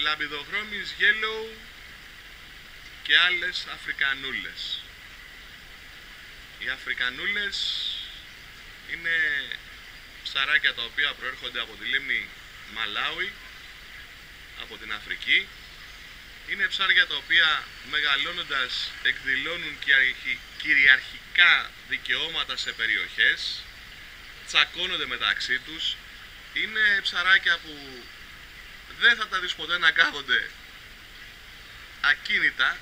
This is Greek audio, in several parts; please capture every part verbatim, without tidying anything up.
λαμπιδοχρόμης yellow και άλλες αφρικανούλες. Οι αφρικανούλες είναι ψαράκια τα οποία προέρχονται από τη λίμνη Μαλάουι, από την Αφρική. Είναι ψάρια τα οποία μεγαλώνοντας εκδηλώνουν κυριαρχικά δικαιώματα σε περιοχές, τσακώνονται μεταξύ τους. Είναι ψαράκια που δεν θα τα δεις ποτέ να κάθονται ακίνητα.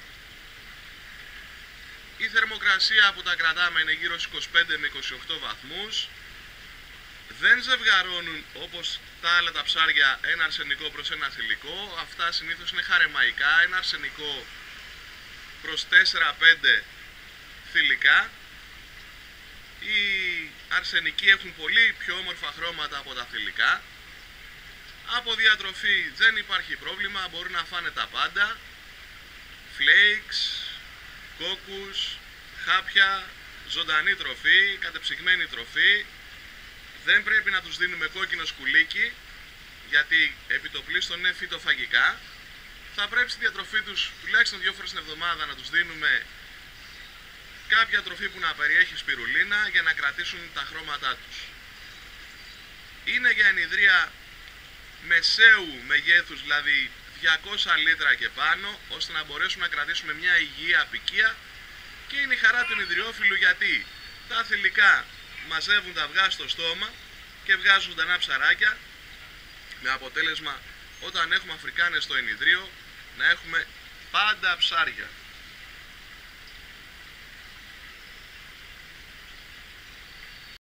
Η θερμοκρασία που τα κρατάμε είναι γύρω στους είκοσι πέντε με είκοσι οκτώ βαθμούς. Δεν ζευγαρώνουν όπως τα άλλα τα ψάρια ένα αρσενικό προς ένα θηλυκό. Αυτά συνήθως είναι χαρεμαϊκά, ένα αρσενικό προς τέσσερα πέντε θηλυκά. Οι αρσενικοί έχουν πολύ πιο όμορφα χρώματα από τα θηλυκά. Από διατροφή δεν υπάρχει πρόβλημα, μπορούν να φάνε τα πάντα. Φλέικς, κόκκους, χάπια, ζωντανή τροφή, κατεψυγμένη τροφή. Δεν πρέπει να τους δίνουμε κόκκινο σκουλίκι, γιατί επιτοπλίστων είναι φυτοφαγικά. Θα πρέπει στη διατροφή τους τουλάχιστον δύο φορές την εβδομάδα να τους δίνουμε κάποια τροφή που να περιέχει σπιρουλίνα για να κρατήσουν τα χρώματά τους. Είναι για ενιδρία μεσαίου μεγέθους, δηλαδή διακόσια λίτρα και πάνω, ώστε να μπορέσουμε να κρατήσουμε μια υγιή αποικία, και είναι η χαρά του ενιδριόφιλου, γιατί τα θηλυκά μαζεύουν τα αυγά στο στόμα και βγάζουν ζωντανά ψαράκια, με αποτέλεσμα όταν έχουμε Αφρικάνες στο ενιδρίο να έχουμε πάντα ψάρια.